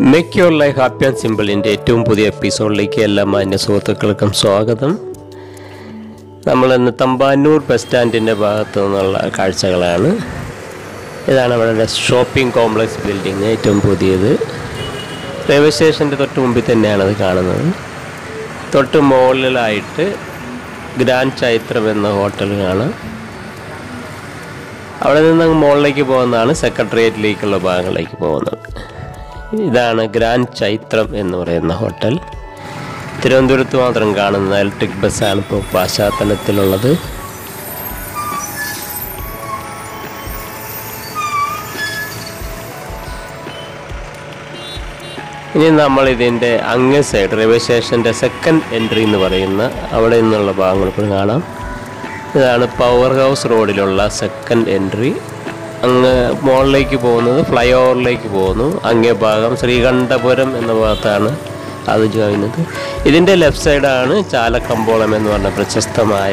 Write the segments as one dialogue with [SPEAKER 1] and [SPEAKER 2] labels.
[SPEAKER 1] Make your life happy and സിമ്പിളിൻ്റെ ഏറ്റവും പുതിയ എപ്പിസോഡിലേക്ക് എല്ലാ മാന്യ സുഹൃത്തുക്കൾക്കും സ്വാഗതം. നമ്മളിന്ന് തമ്പാനൂർ ബസ് സ്റ്റാൻഡിൻ്റെ ഭാഗത്തു നിന്നുള്ള കാഴ്ചകളാണ്. ഇതാണ് അവിടെ ഷോപ്പിംഗ് കോംപ്ലക്സ് ബിൽഡിങ്, ഏറ്റവും പുതിയത്. റെയിൽവേ സ്റ്റേഷൻ്റെ തൊട്ട് മുമ്പിൽ തന്നെയാണത് കാണുന്നത്. തൊട്ട് മുകളിലായിട്ട് ഗ്രാൻഡ് ചൈത്രം എന്ന ഹോട്ടൽ കാണാം. അവിടെ നിന്ന് മുകളിലേക്ക് പോകുന്നതാണ് സെക്രട്ടേറിയറ്റിലേക്കുള്ള ഭാഗങ്ങളിലേക്ക് പോകുന്നത്. ഇതാണ് ഗ്രാൻഡ് ചൈത്രം എന്ന് പറയുന്ന ഹോട്ടൽ. തിരുവനന്തപുരത്ത് മാത്രം കാണുന്ന ഇലക്ട്രിക് ബസ്സാണ് ഇപ്പോൾ പശ്ചാത്തലത്തിലുള്ളത്. ഇനി നമ്മൾ ഇതിൻ്റെ അങ്ങേ സൈഡ് റെയിൽവേ സ്റ്റേഷൻ്റെ സെക്കൻഡ് എൻട്രി എന്ന് പറയുന്ന അവിടെ നിന്നുള്ള ഭാഗങ്ങൾ ഇപ്പോൾ കാണാം. ഇതാണ് പവർ ഹൗസ് റോഡിലുള്ള സെക്കൻഡ് എൻട്രി. അങ്ങ് മുകളിലേക്ക് പോകുന്നത് ഫ്ലൈ ഓവറിലേക്ക് പോകുന്നു. അങ്ങേ ഭാഗം ശ്രീകണ്ഠപുരം എന്ന ഭാഗത്താണ് അത് ചെയ്യുന്നത്. ഇതിൻ്റെ ലെഫ്റ്റ് സൈഡാണ് ചാലക്കമ്പോളം എന്ന് പറഞ്ഞ പ്രശസ്തമായ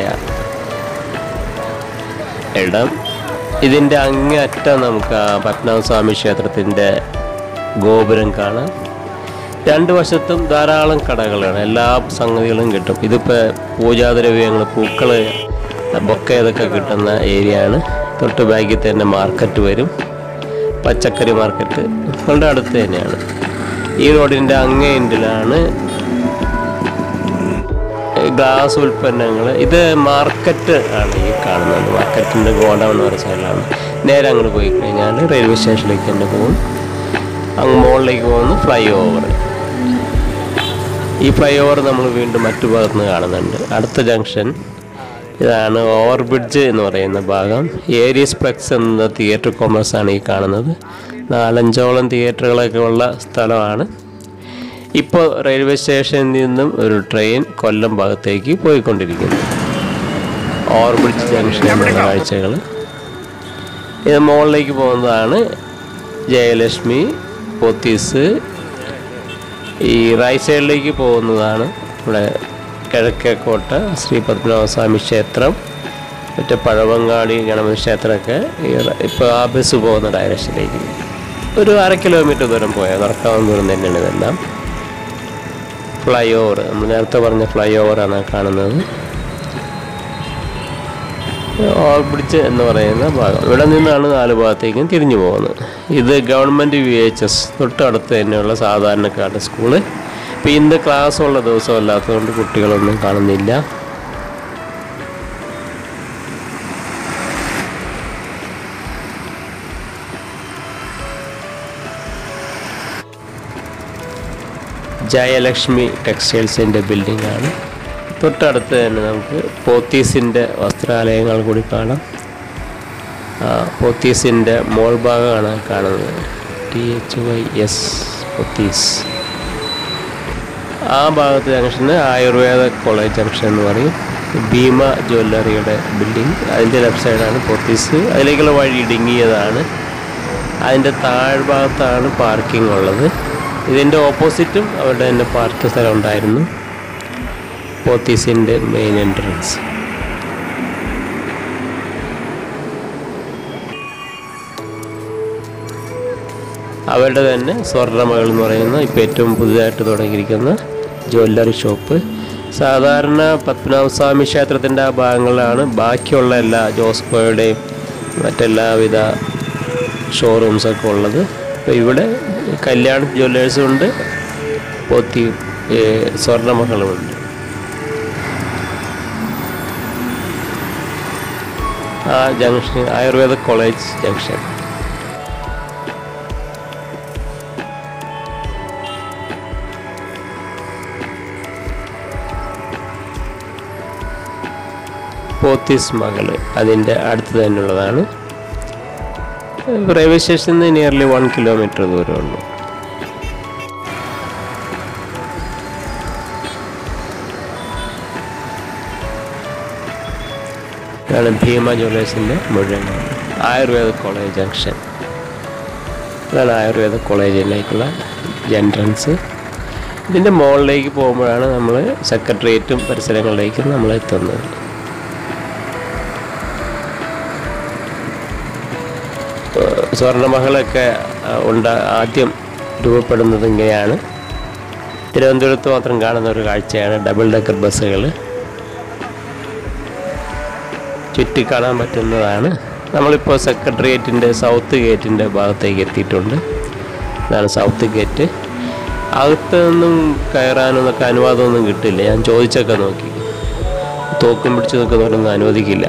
[SPEAKER 1] ഇടം. ഇതിൻ്റെ അങ്ങേ അറ്റം നമുക്ക് പത്മനാഭസ്വാമി ക്ഷേത്രത്തിൻ്റെ ഗോപുരം കാണാം. രണ്ട് വശത്തും ധാരാളം കടകളാണ്, എല്ലാ സംഗതികളും കിട്ടും. ഇതിപ്പോൾ പൂജാദ്രവ്യങ്ങൾ, പൂക്കൾ, ബൊക്കെ ഇതൊക്കെ കിട്ടുന്ന ഏരിയ ആണ്. തൊട്ട് ബാക്കിൽ തന്നെ മാർക്കറ്റ് വരും, പച്ചക്കറി മാർക്കറ്റ് വളരെ അടുത്ത് തന്നെയാണ്. ഈ റോഡിൻ്റെ അങ്ങേ എൻഡിലാണ് ഗ്ലാസ് ഉൽപ്പന്നങ്ങൾ. ഇത് മാർക്കറ്റ് ആണ് ഈ കാണുന്നത്. മാർക്കറ്റിൻ്റെ ഗോഡൗൺ എന്ന് പറയുന്ന സൈഡിലാണ്. നേരെ അങ്ങോട്ട് പോയി കഴിഞ്ഞാൽ റെയിൽവേ സ്റ്റേഷനിലേക്ക് തന്നെ പോകും. അങ്ങ് മുകളിലേക്ക് പോകുന്നു ഫ്ലൈ ഓവർ. ഈ ഫ്ലൈ ഓവർ നമ്മൾ വീണ്ടും മറ്റു ഭാഗത്തുനിന്ന് കാണുന്നുണ്ട്. അടുത്ത ജംഗ്ഷൻ ഇതാണ് ഓവർ ബ്രിഡ്ജ് എന്ന് പറയുന്ന ഭാഗം. ഏരീസ് പ്ലക്സ് എന്ന തിയേറ്റർ കോംപ്ലക്സാണ് ഈ കാണുന്നത്. 4-5ഓളം തിയേറ്ററുകളൊക്കെ ഉള്ള സ്ഥലമാണ്. ഇപ്പോൾ റെയിൽവേ സ്റ്റേഷനിൽ നിന്നും ഒരു ട്രെയിൻ കൊല്ലം ഭാഗത്തേക്ക് പോയിക്കൊണ്ടിരിക്കുന്നു. ഓവർ ബ്രിഡ്ജ് ജംഗ്ഷൻ എന്നുള്ള കാഴ്ചകൾ. ഇത് മുകളിലേക്ക് പോകുന്നതാണ് ജയലക്ഷ്മി, പോത്തീസ്. ഈ റൈറ്റ് സൈഡിലേക്ക് പോകുന്നതാണ് ഇവിടെ കിഴക്കേക്കോട്ട ശ്രീ പത്മനാഭസ്വാമി ക്ഷേത്രം, മറ്റേ പഴവങ്ങാടി ഗണപതി ക്ഷേത്രമൊക്കെ ഇപ്പോൾ ആ ബസ് പോകുന്ന ഡയറക്ഷനിലേക്ക് ഒരു 1/2 കിലോമീറ്റർ ദൂരം പോയാൽ നടക്കാവുന്ന ദൂരം തന്നെയാണ് ഇതെല്ലാം. ഫ്ലൈ ഓവർ, നമ്മൾ നേരത്തെ പറഞ്ഞ ഫ്ലൈ ഓവറാണ് കാണുന്നത്. ഓവർ ബ്രിഡ്ജ് എന്ന് പറയുന്ന ഭാഗം. ഇവിടെ നിന്നാണ് 4 ഭാഗത്തേക്കും തിരിഞ്ഞു പോകുന്നത്. ഇത് ഗവൺമെൻറ് VHS തൊട്ടടുത്ത് തന്നെയുള്ള സാധാരണക്കാരുടെ സ്കൂള്. ഇപ്പോൾ ഇന്ന് ക്ലാസ് ഉള്ള ദിവസം അല്ലാത്തതുകൊണ്ട് കുട്ടികളൊന്നും കാണുന്നില്ല. ജയലക്ഷ്മി ടെക്സ്റ്റൈൽസിൻ്റെ ബിൽഡിംഗാണ്. തൊട്ടടുത്ത് തന്നെ നമുക്ക് പോത്തീസിൻ്റെ വസ്ത്രാലയങ്ങൾ കൂടി കാണാം. പോത്തീസിൻ്റെ മോൾ ഭാഗമാണ് കാണുന്നത്. THYS പോത്തീസ്. ആ ഭാഗത്ത് ജംഗ്ഷന് ആയുർവേദ കോളേജ് ജംഗ്ഷൻ എന്ന് പറയും. ഭീമ ജ്വല്ലറിയുടെ ബിൽഡിംഗ്, അതിൻ്റെ ലെഫ്റ്റ് സൈഡാണ് പോത്തീസ്. അതിലേക്കുള്ള വഴി ഇടുങ്ങിയതാണ്. അതിൻ്റെ താഴ്ഭാഗത്താണ് പാർക്കിംഗ് ഉള്ളത്. ഇതിൻ്റെ ഓപ്പോസിറ്റും അവരുടെ തന്നെ പാർക്കിംഗ് സ്ഥലം ഉണ്ടായിരുന്നു. പോത്തീസിൻ്റെ മെയിൻ എൻട്രൻസ്. അവരുടെ തന്നെ സ്വർണ്ണമകൾ എന്ന് പറയുന്ന ഇപ്പോൾ ഏറ്റവും പുതുതായിട്ട് തുടങ്ങിയിരിക്കുന്ന ജ്വല്ലറി ഷോപ്പ്. സാധാരണ പത്മനാഭസ്വാമി ക്ഷേത്രത്തിൻ്റെ ആ ഭാഗങ്ങളിലാണ് ബാക്കിയുള്ള എല്ലാ ജോസ്കോയുടെയും മറ്റെല്ലാവിധ ഷോറൂംസൊക്കെ ഉള്ളത്. അപ്പോൾ ഇവിടെ കല്യാൺ ജ്വല്ലേഴ്സും ഉണ്ട്, പോത്തി സ്വർണ്ണമകളുമുണ്ട്. ആ junction Ayurveda college junction. Pothys മകൾ അതിൻ്റെ അടുത്ത് തന്നെയുള്ളതാണ്. റെയിൽവേ സ്റ്റേഷനിൽ നിന്ന് നിയർലി 1 കിലോമീറ്റർ ദൂരമുള്ളൂ. ഇതാണ് ഭീമ ജ്വല്ലേഴ്സിൻ്റെ മുഴുവൻ ആയുർവേദ കോളേജ് ജംഗ്ഷൻ. ഇതാണ് ആയുർവേദ കോളേജിലേക്കുള്ള എൻട്രൻസ്. ഇതിൻ്റെ മുകളിലേക്ക് പോകുമ്പോഴാണ് നമ്മൾ സെക്രട്ടേറിയറ്റും പരിസരങ്ങളിലേക്കും നമ്മൾ എത്തുന്നത്. സ്വർണ്ണമഹളൊക്കെ ആദ്യം രൂപപ്പെടുന്നത് ഇങ്ങനെയാണ്. തിരുവനന്തപുരത്ത് മാത്രം കാണുന്ന ഒരു കാഴ്ചയാണ് ഡബിൾ ഡെക്കർ ബസ്സുകൾ. ചുറ്റി കാണാൻ പറ്റുന്നതാണ്. നമ്മളിപ്പോൾ സെക്രട്ടേറിയറ്റിൻ്റെ സൗത്ത് ഗേറ്റിൻ്റെ ഭാഗത്തേക്ക് എത്തിയിട്ടുണ്ട്. ഇതാണ് സൗത്ത് ഗേറ്റ്. അകത്ത് നിന്നും കയറാനൊന്നൊക്കെ അനുവാദമൊന്നും കിട്ടില്ല. ഞാൻ ചോദിച്ചൊക്കെ നോക്കി, തോക്കും പിടിച്ച് നിൽക്കുന്നവരൊന്നും അനുവദിക്കില്ല.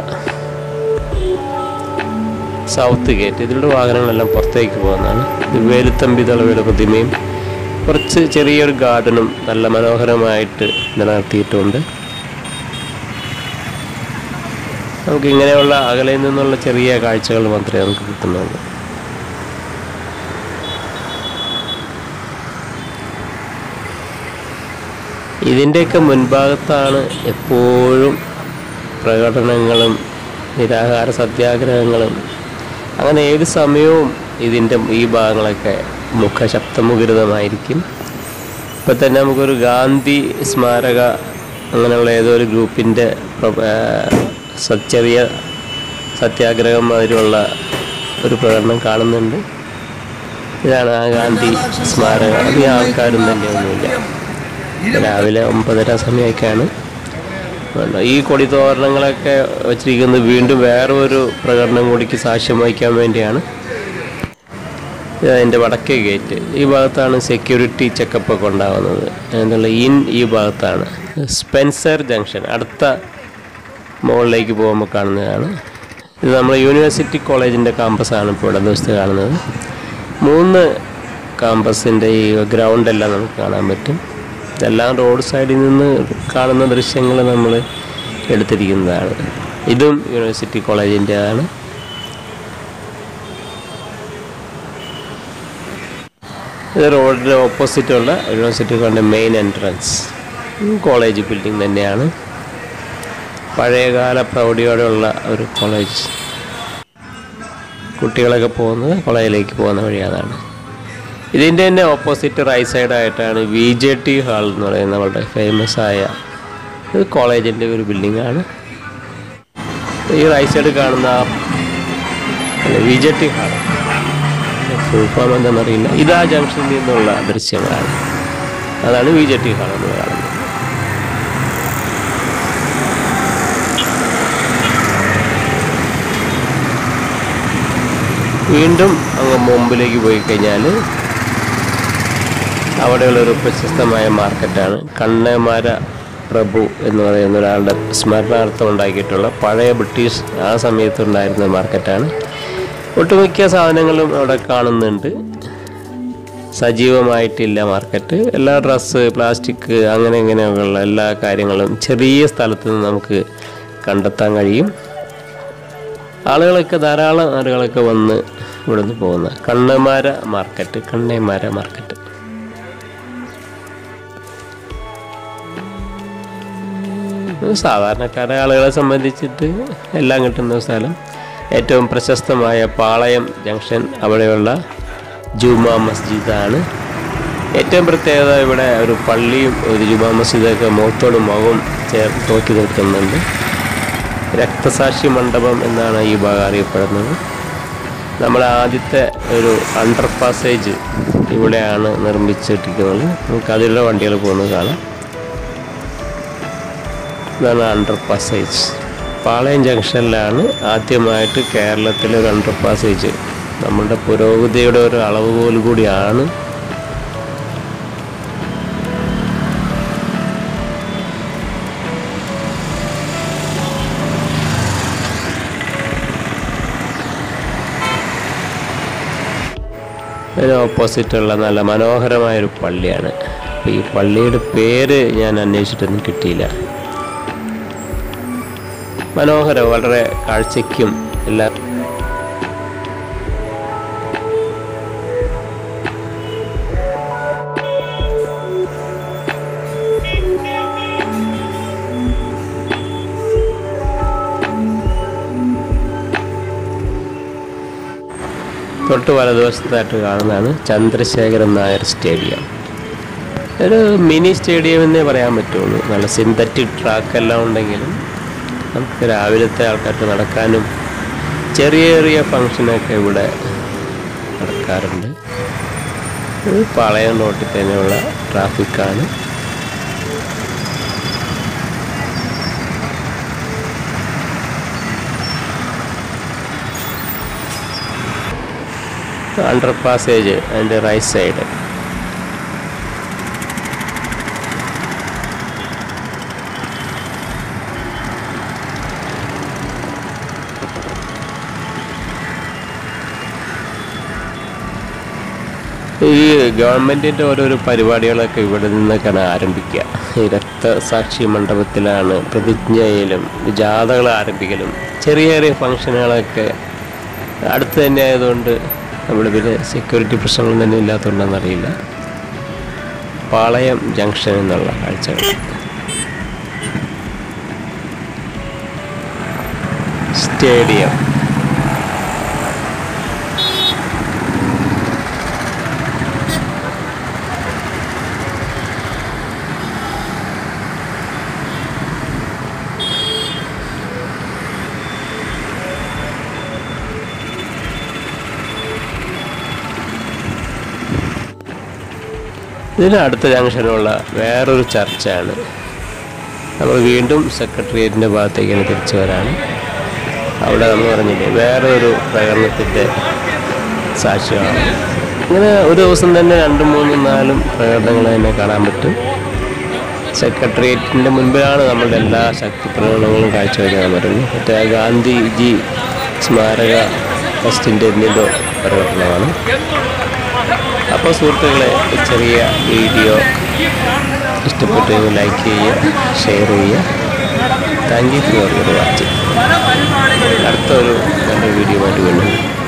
[SPEAKER 1] സൗത്ത് ഗേറ്റ്, ഇതിലൂടെ വാഹനങ്ങളെല്ലാം പുറത്തേക്ക് പോകുന്നതാണ്. ഇത് വേലുത്തമ്പി ദളവയുടെ പ്രതിമയും കുറച്ച് ചെറിയൊരു ഗാർഡനും നല്ല മനോഹരമായിട്ട് നിലനിർത്തിയിട്ടുണ്ട്. നമുക്ക് ഇങ്ങനെയുള്ള അകലയിൽ നിന്നുള്ള ചെറിയ കാഴ്ചകൾ മാത്രമേ നമുക്ക് കിട്ടുന്നുള്ളൂ. ഇതിൻ്റെയൊക്കെ മുൻഭാഗത്താണ് എപ്പോഴും പ്രകടനങ്ങളും നിരാഹാര സത്യാഗ്രഹങ്ങളും, അങ്ങനെ ഏത് സമയവും ഇതിൻ്റെ ഈ ഭാഗങ്ങളൊക്കെ ശബ്ദമുഖരിതമായിരിക്കും. ഇപ്പം തന്നെ നമുക്കൊരു ഗാന്ധി സ്മാരക അങ്ങനെയുള്ള ഏതോ ഒരു ഗ്രൂപ്പിൻ്റെ ചെറിയ സത്യാഗ്രഹം മാതിരിയുള്ള ഒരു പ്രകടനം കാണുന്നുണ്ട്. ഇതാണ് ആ ഗാന്ധി സ്മാരക. അധികം ആൾക്കാരും തന്നെ ഒന്നുമില്ല. രാവിലെ 9:30 സമയമൊക്കെയാണ്. ഈ കൊടിത്തോരണങ്ങളൊക്കെ വച്ചിരിക്കുന്നത് വീണ്ടും വേറൊരു പ്രകടനം കൂടിക്ക് സാക്ഷ്യം വഹിക്കാൻ വേണ്ടിയാണ്. ഇതിൻ്റെ വടക്കേ ഗേറ്റ് ഈ ഭാഗത്താണ് സെക്യൂരിറ്റി ചെക്കപ്പൊക്കെ ഉണ്ടാകുന്നത്. എന്നുള്ള ഈ ഭാഗത്താണ്. സ്പെൻസർ ജംഗ്ഷൻ അടുത്ത മുകളിലേക്ക് പോകുമ്പോൾ കാണുന്നതാണ്. ഇത് നമ്മൾ യൂണിവേഴ്സിറ്റി കോളേജിൻ്റെ ക്യാമ്പസാണ് ഇപ്പോൾ ഇടതുവശത്ത് കാണുന്നത്. 3 ക്യാമ്പസിൻ്റെ ഈ ഗ്രൗണ്ടെല്ലാം നമുക്ക് കാണാൻ പറ്റും. ഇതെല്ലാം റോഡ് സൈഡിൽ നിന്ന് കാണുന്ന ദൃശ്യങ്ങൾ നമ്മൾ എടുത്തിരിക്കുന്നതാണ്. ഇതും യൂണിവേഴ്സിറ്റി കോളേജിൻ്റെതാണ്. ഇത് റോഡിന് ഓപ്പോസിറ്റുള്ള യൂണിവേഴ്സിറ്റി കോളേജിൻ്റെ മെയിൻ എൻട്രൻസ്. കോളേജ് ബിൽഡിംഗ് തന്നെയാണ്. പഴയകാല പ്രൗഢിയോടെയുള്ള ഒരു കോളേജ്. കുട്ടികളൊക്കെ പോകുന്നത് കോളേജിലേക്ക് പോകുന്ന വഴി അതാണ്. ഇതിൻ്റെ തന്നെ ഓപ്പോസിറ്റ് റൈറ്റ് സൈഡായിട്ടാണ് VJT ഹാൾ എന്ന് പറയുന്ന നമ്മുടെ ഫേമസ് ആയ ഇത് കോളേജിൻ്റെ ഒരു ബിൽഡിങ്ങാണ്. ഈ റൈറ്റ് സൈഡ് കാണുന്ന VJT ഹാൾ ഫുൾ ഫോം എന്താണെന്നറിയില്ല. ഇതാ ജംഗ്ഷനിൽ നിന്നുള്ള ദൃശ്യങ്ങളാണ്. അതാണ് VJT ഹാൾ എന്ന് കാണുന്നത്. വീണ്ടും അങ്ങ് മുമ്പിലേക്ക് പോയി കഴിഞ്ഞാൽ അവിടെയുള്ളൊരു പ്രശസ്തമായ മാർക്കറ്റാണ്. കണ്ണേമാര പ്രഭു എന്ന് പറയുന്ന ഒരാളുടെ സ്മരണാർത്ഥം ഉണ്ടാക്കിയിട്ടുള്ള പഴയ ബ്രിട്ടീഷ് ആ സമയത്തുണ്ടായിരുന്ന മാർക്കറ്റാണ്. ഒട്ടുമിക്ക സാധനങ്ങളും അവിടെ കാണുന്നുണ്ട്. സജീവമായിട്ടില്ല മാർക്കറ്റ്. എല്ലാ ഡ്രസ്സ്, പ്ലാസ്റ്റിക്, അങ്ങനെ ഇങ്ങനെയുള്ള എല്ലാ കാര്യങ്ങളും ചെറിയ സ്ഥലത്ത് നിന്ന് നമുക്ക് കണ്ടെത്താൻ കഴിയും. ധാരാളം ആളുകളൊക്കെ വന്ന് ഇവിടുന്ന് പോകുന്ന കണ്ണേമാര മാർക്കറ്റ്. സാധാരണക്കാരെ ആളുകളെ സംബന്ധിച്ചിട്ട് എല്ലാം കിട്ടുന്ന സ്ഥലം. ഏറ്റവും പ്രശസ്തമായ പാളയം ജംഗ്ഷൻ, അവിടെയുള്ള ജുമാ മസ്ജിദാണ്. ഏറ്റവും പ്രത്യേകത ഇവിടെ ഒരു പള്ളിയും ഒരു ജുമാ മസ്ജിദൊക്കെ മുഖത്തോട് മുഖം ചേർത്ത് നോക്കി നിൽക്കുന്നുണ്ട്. രക്തസാക്ഷി മണ്ഡപം എന്നാണ് ഈ ഭാഗം അറിയപ്പെടുന്നത്. നമ്മുടെ ആദ്യത്തെ ഒരു അണ്ടർ പാസേജ് ഇവിടെയാണ് നിർമ്മിച്ചിട്ടിരിക്കുന്നത്. നമുക്ക് അതിലുള്ള വണ്ടികൾ പോകുന്നത് കാണാം. ഇതാണ് അണ്ടർ പാസേജ്. പാളയം ജംഗ്ഷനിലാണ് ആദ്യമായിട്ട് കേരളത്തിലൊരു അണ്ടർ പാസേജ്. നമ്മളുടെ പുരോഗതിയുടെ ഒരു അളവുകോൽ കൂടിയാണ്. അതിന് ഓപ്പോസിറ്റുള്ള നല്ല മനോഹരമായൊരു പള്ളിയാണ്. അപ്പോൾ ഈ പള്ളിയുടെ പേര് ഞാൻ അന്വേഷിച്ചിട്ടൊന്നും കിട്ടിയില്ല. മനോഹരം, വളരെ കാഴ്ചയ്ക്കും എല്ലാം. തൊട്ട് വലതുവശത്തായിട്ട് കാണുന്നതാണ് ചന്ദ്രശേഖരൻ നായർ സ്റ്റേഡിയം. ഒരു മിനി സ്റ്റേഡിയം എന്നേ പറയാൻ പറ്റുള്ളൂ. നല്ല സിന്തറ്റിക് ട്രാക്കെല്ലാം ഉണ്ടെങ്കിലും നമുക്ക് രാവിലത്തെ ആൾക്കാർക്ക് നടക്കാനും ചെറിയ ചെറിയ ഫങ്ഷനൊക്കെ ഇവിടെ നടക്കാറുണ്ട്. ഇത് പാളയം റോട്ടിൽ തന്നെയുള്ള ട്രാഫിക്കാണ്. അണ്ടർ പാസേജ് അതിൻ്റെ റൈറ്റ് സൈഡ്. ഈ ഗവൺമെൻറ്റിൻ്റെ ഓരോരോ പരിപാടികളൊക്കെ ഇവിടെ നിന്നൊക്കെയാണ് ആരംഭിക്കുക. ഈ രക്തസാക്ഷി മണ്ഡപത്തിലാണ് പ്രതിജ്ഞയിലും ജാഥകൾ ആരംഭിക്കലും ചെറിയ ചെറിയ ഫങ്ഷനുകളൊക്കെ അടുത്ത് തന്നെ ആയതുകൊണ്ട് നമ്മുടെ പിന്നെ സെക്യൂരിറ്റി പ്രശ്നങ്ങളൊന്നും തന്നെ ഇല്ലാത്തതുകൊണ്ടെന്നറിയില്ല. പാളയം ജംഗ്ഷൻ എന്നുള്ള കാഴ്ചകൾ. സ്റ്റേഡിയം. ഇതിന് അടുത്ത ജംഗ്ഷനുള്ള വേറൊരു ചർച്ചാണ്. നമ്മൾ വീണ്ടും സെക്രട്ടേറിയറ്റിൻ്റെ ഭാഗത്തേക്കാണ് തിരിച്ചു വരാണ്. അവിടെ നമ്മൾ പറഞ്ഞില്ലേ വേറൊരു പ്രകടനത്തിൻ്റെ സാക്ഷ്യമാണ്. ഇങ്ങനെ ഒരു ദിവസം തന്നെ 2, 3, 4 പ്രകടനങ്ങൾ തന്നെ കാണാൻ പറ്റും. സെക്രട്ടേറിയറ്റിൻ്റെ മുൻപിലാണ് നമ്മളുടെ എല്ലാ ശക്തി പ്രകടനങ്ങളും കാഴ്ചവെക്കാൻ പറ്റുന്നത്. മറ്റേ ഗാന്ധിജി സ്മാരക ഫസ്റ്റിൻ്റെ പ്രകടനമാണ്. അപ്പോൾ സുഹൃത്തുക്കളെ, ചെറിയ വീഡിയോ ഇഷ്ടപ്പെട്ടെങ്കിൽ ലൈക്ക് ചെയ്യുക, ഷെയർ ചെയ്യുക. Thank you for your watching. അടുത്തൊരു നല്ല വീഡിയോ ആയിട്ട് വേണം.